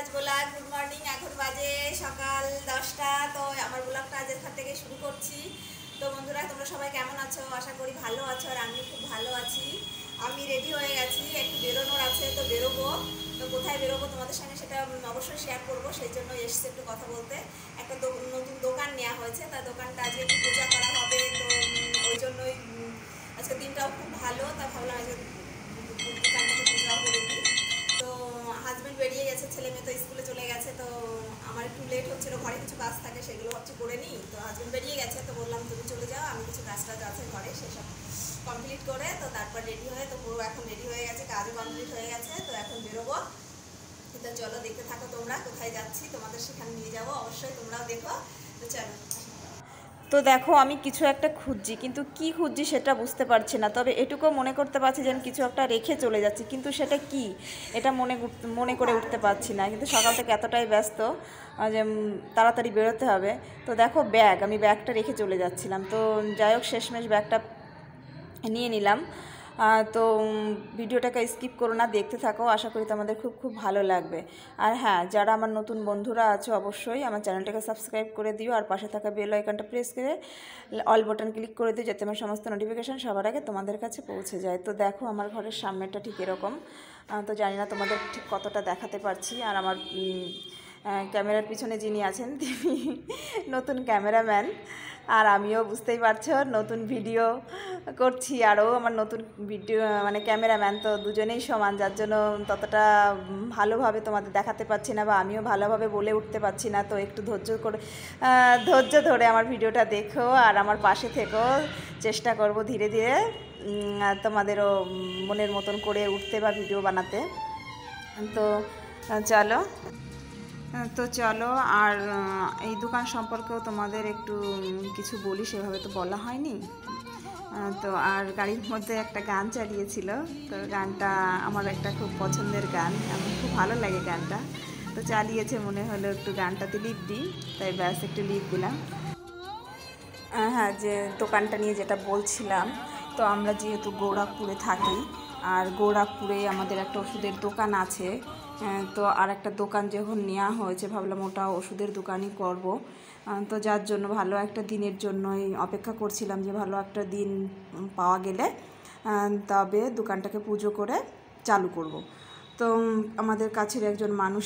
নাচগোলা good morning. এখন বাজে সকাল 10টা। তো আমার ব্লগটা আজ এখান থেকে শুরু করছি। তো বন্ধুরা, তোমরা সবাই কেমন আছো? আশা করি ভালো আছো, আর আমি খুব ভালো আছি। আমি রেডি হয়ে গেছি, একটু বেরোনোর আছে, তো বেরোবো। তো কোথায় বেরোবো তোমাদের সঙ্গে সেটা অবশ্যই শেয়ার করবো, সেই জন্য এসছি একটু কথা বলতে। একটা নতুন দোকান নেওয়া হয়েছে, তার দোকানটা আজকে একটু পূজা করা হবে, তো ওই জন্যই আজকে দিনটাও খুব ভালো। তা ভাবলাম আজকে দোকানটাকে পূজাও করে দিই। তো হাজব্যান্ড বেরিয়ে গেছে, ছেলে মেয়ে তো স্কুলে চলে গেছে। তো আমার একটু লেট হচ্ছিলো, ঘরে কিছু কাজ থাকে, সেগুলো ভাবছি করে নিই। তো হাজব্যান্ড বেরিয়ে গেছে, তো বললাম তুমি চলে যাও, আমি কিছু কাজ টাজ আছে ঘরে সেসব কমপ্লিট করে তো তারপর রেডি হয়ে, তো পুরো এখন রেডি হয়ে গেছে, কাজও কমপ্লিট হয়ে গেছে। তো এখন বেরোবো। তো চলো দেখতে থাকো তোমরা, কোথায় যাচ্ছি তোমাদের সেখানে নিয়ে যাবো, অবশ্যই তোমরাও দেখো। তো চলো। তো দেখো, আমি কিছু একটা খুঁজছি, কিন্তু কি খুঁজছি সেটা বুঝতে পারছি না। তবে এটুকু মনে করতে পারছি যে আমি কিছু একটা রেখে চলে যাচ্ছি, কিন্তু সেটা কি এটা মনে করে উঠতে পারছি না। কিন্তু সকাল থেকে এতটাই ব্যস্ত যে তাড়াতাড়ি বেরোতে হবে। তো দেখো আমি ব্যাগটা রেখে চলে যাচ্ছিলাম। তো যাই হোক, শেষমেশ ব্যাগটা নিয়ে নিলাম। তো ভিডিওটাকে স্কিপ করো না, দেখতে থাকো, আশা করি তোমাদের খুব খুব ভালো লাগবে। আর হ্যাঁ, যারা আমার নতুন বন্ধুরা আছো অবশ্যই আমার চ্যানেলটাকে সাবস্ক্রাইব করে দিও, আর পাশে থাকা বেল আইকনটা প্রেস করে অল বাটন ক্লিক করে দিও, যাতে আমার সমস্ত নোটিফিকেশান সবার আগে তোমাদের কাছে পৌঁছে যায়। তো দেখো, আমার ঘরের সামনেটা ঠিক এরকম। তো জানি না তোমাদের ঠিক কতটা দেখাতে পারছি। আর আমার ক্যামেরার পিছনে যিনি আছেন তিনি নতুন ক্যামেরাম্যান, আর আমিও বুঝতেই পারছো নতুন ভিডিও করছি, আরও আমার নতুন ভিডিও মানে ক্যামেরাম্যান, তো দুজনেই সমান, যার জন্য ততটা ভালোভাবে তোমাদের দেখাতে পারছি না, বা আমিও ভালোভাবে বলে উঠতে পারছি না। তো একটু ধৈর্য ধরে আমার ভিডিওটা দেখো, আর আমার পাশে থেকেও। চেষ্টা করব ধীরে ধীরে তোমাদেরও মনের মতন করে উঠতে বা ভিডিও বানাতে। তো চলো। আর এই দোকান সম্পর্কেও তোমাদের একটু কিছু বলি, সেভাবে তো বলা হয়নি। তো আর গাড়ির মধ্যে একটা গান চালিয়েছিল, তো গানটা আমার একটা খুব পছন্দের গান, আমার খুব ভালো লাগে গানটা। তো চালিয়েছে, মনে হলো একটু গানটাতে লিপ দিই, তাই ব্যাস একটু লিপ দিলাম। হ্যাঁ, যে দোকানটা নিয়ে যেটা বলছিলাম, তো আমরা যেহেতু গৌরাপুরে থাকি, আর গৌরাপুরে আমাদের একটা ওষুধের দোকান আছে। তো আর একটা দোকান যখন নেওয়া হয়েছে, ভাবলাম ওটা ওষুধের দোকানই করব। তো যার জন্য ভালো একটা দিনের জন্যই অপেক্ষা করছিলাম, যে ভালো একটা দিন পাওয়া গেলে তবে দোকানটাকে পুজো করে চালু করব। তো আমাদের কাছের একজন মানুষ,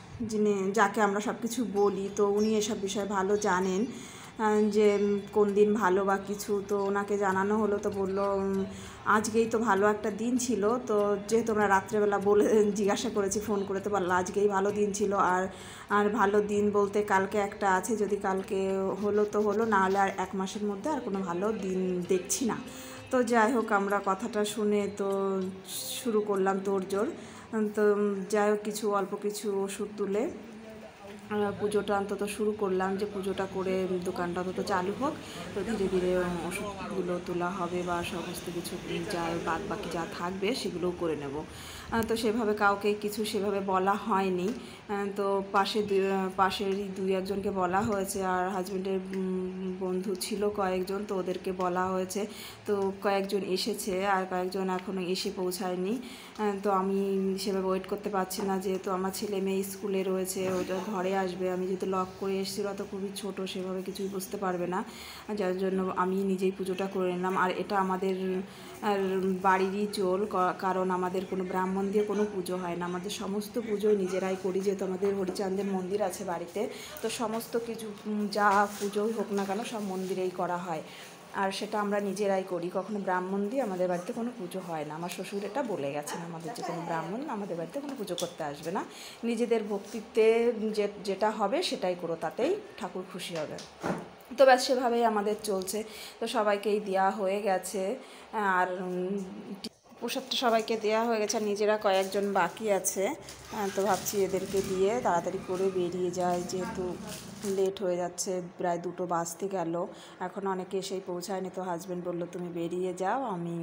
যাকে আমরা সব কিছু বলি, তো উনি এসব বিষয়ে ভালো জানেন, যে কোন দিন ভালো বা কিছু। তো ওনাকে জানানো হলো, তো বললো আজকেই তো ভালো একটা দিন ছিল। তো যেহেতু আমরা রাত্রেবেলা জিজ্ঞাসা করেছি ফোন করে, তো বললো আজকেই ভালো দিন ছিল, আর ভালো দিন বলতে কালকে একটা আছে, যদি কালকে হলো তো হলো, না হলে আর 1 মাসের মধ্যে আর কোনো ভালো দিন দেখছি না। তো যাই হোক, আমরা কথাটা শুনে তো শুরু করলাম তোড়জোড়। তো যাই হোক, অল্প কিছু ওষুধ তুলে পুজোটা অন্তত শুরু করলাম, যে পুজোটা করে দোকানটা অন্তত চালু হোক। তো ধীরে ধীরে ওষুধগুলো তোলা হবে, বা সমস্ত কিছু যা বাদ বাকি যা থাকবে সেগুলোও করে নেব। তো সেভাবে কাউকে কিছু সেভাবে বলা হয়নি। তো পাশেরই 2-1জনকে বলা হয়েছে, আর হাজব্যান্ডের বন্ধু ছিল কয়েকজন, তো ওদেরকে বলা হয়েছে। তো কয়েকজন এসেছে, আর কয়েকজন এখনও এসে পৌঁছায়নি। তো আমি সেভাবে ওয়েট করতে পারছি না, যেহেতু আমার ছেলে মেয়ে স্কুলে রয়েছে, ওটা ঘরে আসবে। আমি যেহেতু লক করে এসেছি, তো খুবই ছোট, সেভাবে কিছুই বুঝতে পারবে না, যার জন্য আমি নিজেই পুজোটা করে নিলাম। আর এটা আমাদের বাড়িরই কারণ আমাদের কোনো ব্রাহ্মণ দিয়ে কোনো পুজো হয় না, আমাদের সমস্ত পুজোই নিজেরাই করি, যেহেতু আমাদের হরিচাঁদের মন্দির আছে বাড়িতে। তো সমস্ত কিছু যা পুজোই হোক না কেন, সব মন্দিরেই করা হয়, আর সেটা আমরা নিজেরাই করি। কখনো ব্রাহ্মণ দিয়ে আমাদের বাড়িতে কোনো পুজো হয় না। আমার শ্বশুর এটা বলে গেছেন আমাদের, যে কোনো ব্রাহ্মণ আমাদের বাড়িতে কোনো পুজো করতে আসবে না, নিজেদের ভক্তিতে যেটা হবে সেটাই করো, তাতেই ঠাকুর খুশি হবে। তো ব্যাস সেভাবেই আমাদের চলছে। তো সবাইকেই দেওয়া হয়ে গেছে, আর প্রসাদটা সবাইকে দেওয়া হয়ে গেছে, আর নিজেরা কয়েকজন বাকি আছে। তো ভাবছি এদেরকে দিয়ে তাড়াতাড়ি করে বেরিয়ে যায়, যেহেতু লেট হয়ে যাচ্ছে, প্রায় 2টো বাজতে গেল, এখন অনেকে এসেই পৌঁছায়নি। তো হাজব্যান্ড বললো তুমি বেরিয়ে যাও, আমি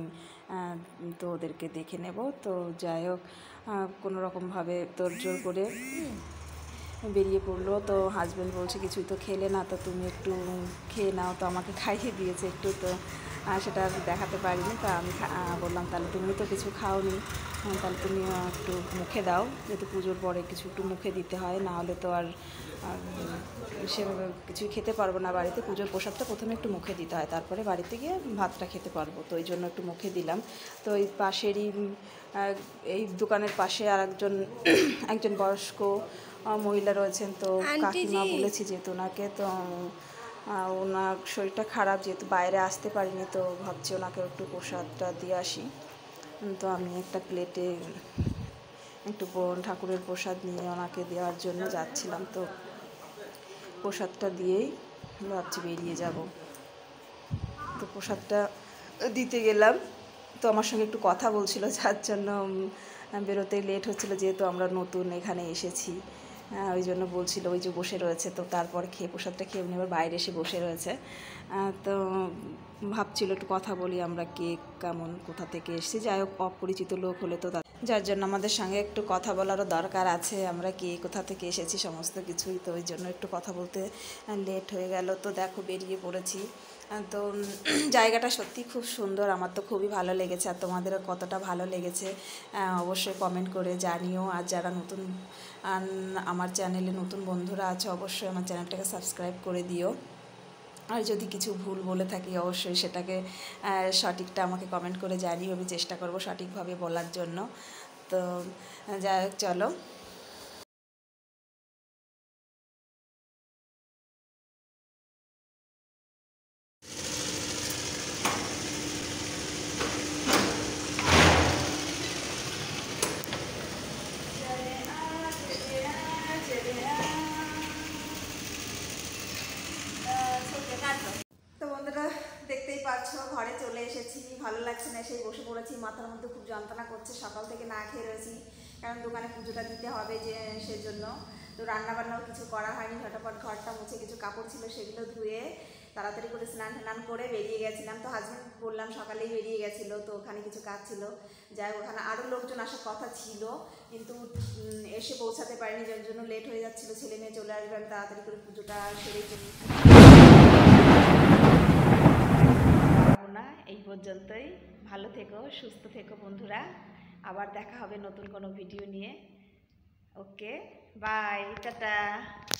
তো ওদেরকে দেখে নেব। তো যাই হোক, কোনো রকমভাবে তোড়জোড় করে বেরিয়ে পড়লো। তো হাজব্যান্ড বলছে কিছুই তো খেলে না, তো তুমি একটু খেয়ে নাও। তো আমাকে খাইয়ে দিয়েছে একটু। তো সেটা আর দেখাতে পারিনি। তা আমি বললাম তাহলে তুমি তো কিছু খাওনি, তাহলে তুমি একটু মুখে দাও, যেহেতু পুজোর পরে কিছু একটু মুখে দিতে হয়, না হলে তো আর সেভাবে কিছুই খেতে পারবো না বাড়িতে। পুজোর প্রসাদটা প্রথমে একটু মুখে দিতে হয়, তারপরে বাড়িতে গিয়ে ভাতটা খেতে পারবো। তো ওই জন্য একটু মুখে দিলাম। তো এই পাশেরই এই দোকানের পাশে আর একজন বয়স্ক মহিলা রয়েছেন, তো কাকিমা বলেছি যেহেতু ওনাকে, তো ওনার শরীরটা খারাপ, যেহেতু বাইরে আসতে পারিনি, তো ভাবছি ওনাকে একটু প্রসাদটা দিয়ে আসি। তো আমি একটা প্লেটে একটু ঠাকুরের প্রসাদ নিয়ে ওনাকে দেওয়ার জন্য যাচ্ছিলাম। তো প্রসাদটা দিয়েই ভাবছি বেরিয়ে যাব। তো প্রসাদটা দিতে গেলাম, তো আমার সঙ্গে একটু কথা বলছিল, যার জন্য বেরোতে লেট হচ্ছিলো, যেহেতু আমরা নতুন এখানে এসেছি। ওই জন্য বলছিল, ওই যে বসে রয়েছে, তো তারপর প্রসাদটা খেয়ে উনি আবার বাইরে এসে বসে রয়েছে। তো ভাবছিল একটু কথা বলি, আমরা কে কেমন কোথা থেকে এসেছি। যাই হোক, অপরিচিত লোক হলে তো যার জন্য আমাদের সঙ্গে একটু কথা বলারও দরকার আছে, আমরা কে কোথা থেকে এসেছি সমস্ত কিছুই। তো ওই জন্য একটু কথা বলতে লেট হয়ে গেল। তো দেখো বেরিয়ে পড়েছি। তো জায়গাটা সত্যি খুব সুন্দর, আমার তো খুবই ভালো লেগেছে। আর তোমাদেরও কতটা ভালো লেগেছে অবশ্যই কমেন্ট করে জানিও। আর যারা নতুন আমার চ্যানেলে নতুন বন্ধুরা আছে, অবশ্যই আমার চ্যানেলটাকে সাবস্ক্রাইব করে দিও। আর যদি কিছু ভুল বলে থাকি অবশ্যই সেটাকে সঠিকটা আমাকে কমেন্ট করে জানিও, আমি চেষ্টা করব সঠিকভাবে বলার জন্য। তো যাই হোক, চলো। তো বন্ধুরা, দেখতেই পাচ্ছ ঘরে চলে এসেছি, ভালো লাগছে না, সেই বসে পড়েছি। মাথার মধ্যে খুব যন্ত্রণা করছে, সকাল থেকে না খেয়ে রয়েছি, কারণ দোকানে পুজোটা দিতে হবে যে সেজন্য। তো রান্নাবান্নাও কিছু করা হয়নি, ঝটাপট ঘরটা মুছে কিছু কাপড় ছিল সেগুলো ধুয়ে তাড়াতাড়ি করে স্নান টান করে বেরিয়ে গেছিলাম। তো হাজব্যান্ড বললাম সকালেই বেরিয়ে গেছিলো, তো ওখানে কিছু কাজ ছিল। যাই ওখানে আরও লোকজন আসার কথা ছিল, কিন্তু এসে পৌঁছাতে পারিনি, যার জন্য লেট হয়ে যাচ্ছিলো। ছেলে মেয়ে চলে আসবে, আমি তাড়াতাড়ি করে পুজোটা সেরেই চলি না। এই পর্যন্তই, ভালো থেকো, সুস্থ থেকো বন্ধুরা। আবার দেখা হবে নতুন কোনো ভিডিও নিয়ে। Okay, bye, tata.